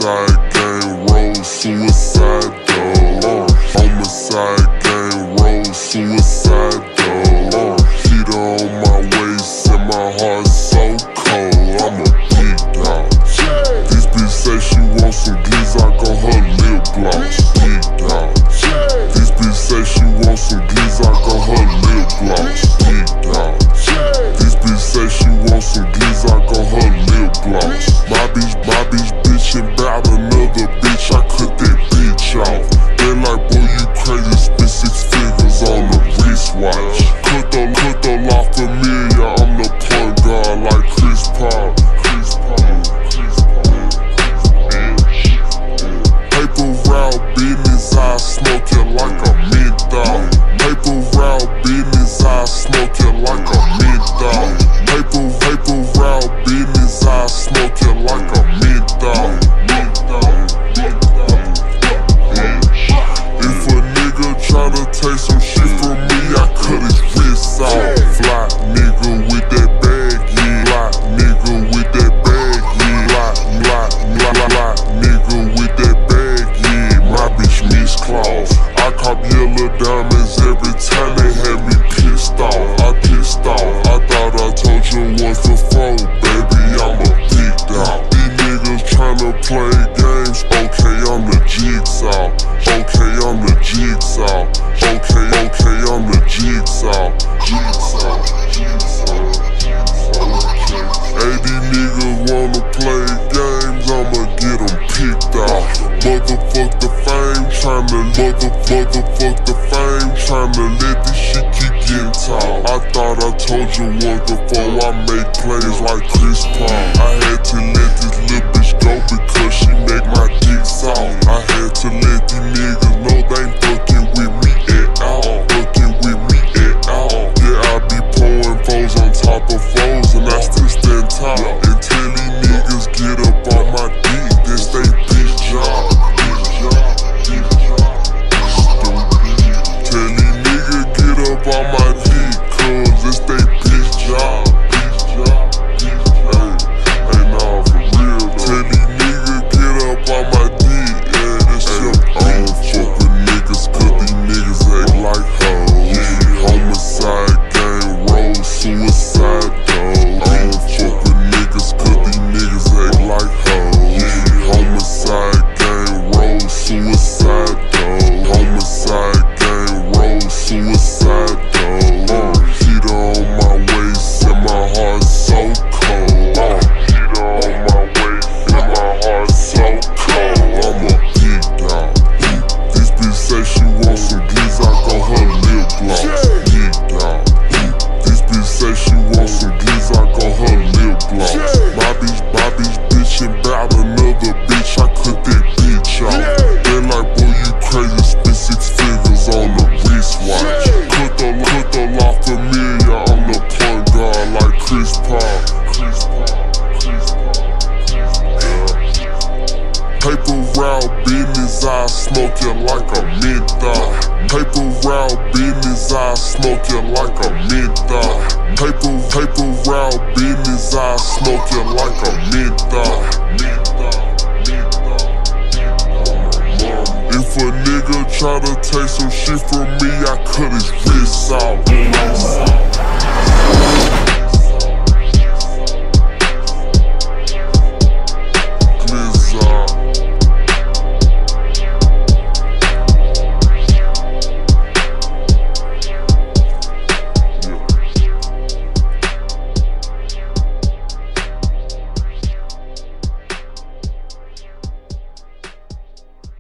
Homicide gang roll, suicide though. Homicide gang roll, suicide though. Heater on my waist and my heart so cold. I'm a big dog. This bitch say she wants some Glizzock on her lip gloss. Big dog. This bitch say she wants some Glizzock on her lip gloss. Big dog. This bitch say she wants some Glizzock on her lip gloss. My bitch bitchin' bout another bitch. I cut that bitch off. They like, boy, you crazy. Spend 6 figures on the wristwatch. Cut the law familiar. I'm the point guard like Chris Paul. Paper route business, I smoke it like a menthol. Paper route business, I smoke it like a menthol. Paper route business, I smoke it like a menthol. If a nigga tryna take some shit from me, I cut his wrist off. Fly nigga with that bag, yeah. Fly nigga with that bag, yeah. Fly nigga with that bag, yeah. My bitch miss claws. I cop yellow diamonds every time they had me pissed off. I pissed off. I thought I told you once before, baby, I'm a big dog. These niggas tryna play games. Okay, I'm the Jigsaw. Okay, I'm the Jigsaw. Okay, I'm the Jigsaw. Hey, these niggas wanna play games, I'ma get them picked off. Motherfuck the fame, tryna let this shit keep getting tall. I thought I told you once before, I make plays like Chris Paul. I had to let this little bitch go because she make my dick soft. I had to let these niggas know they ain't fucking with me at all. Yeah, I be pouring foes on top of foes and I still stand tall. Until these niggas get up on my dick, that's they bitch job. Tell these niggas get up on my dick, cause it's they bitch job. Hey, nah, for real though. Tell these niggas get up on my dick, yeah, that's your I don't fuck with niggas cause these niggas act like hoes. Homicide gang roll, suicide though. I don't fuck with niggas cause these niggas act like hoes. Homicide gang roll, suicide though. Homicide gang roll, suicide though. Heater on my waist and my heart so cold. Heater on my waist and my heart so cold. I'm a big dog. This bitch say she wants some Glizzock on her lip gloss. Big dog. This bitch say she wants some Glizzock on her lip gloss. My bitch bitchin' bout another bitch. I cut that bitch off. They like, boy, you crazy. Spend 6 figures on the wristwatch. Cut the law familiar. I'm the point guard like Chris Paul. Paper route business, I smoke it like a menthol. Paper route business, I smoke it like a menthol. Paper route business, I smoke it like a menthol. If a nigga try to take some shit from me, I cut his wrist off.